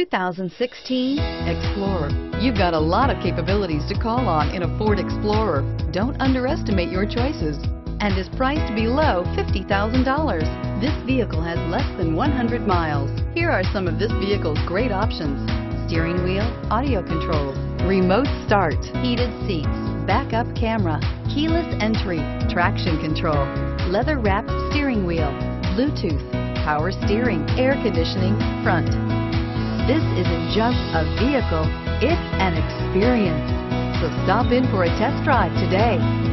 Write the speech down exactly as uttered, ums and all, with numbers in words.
two thousand sixteen Explorer. You've got a lot of capabilities to call on in a Ford Explorer. Don't underestimate your choices, and is priced below fifty thousand dollars. This vehicle has less than one hundred miles. Here are some of this vehicle's great options: steering wheel audio controls, remote start, heated seats, backup camera, keyless entry, traction control, leather-wrapped steering wheel, Bluetooth, power steering, air conditioning, front. This isn't just a vehicle, it's an experience. So stop in for a test drive today.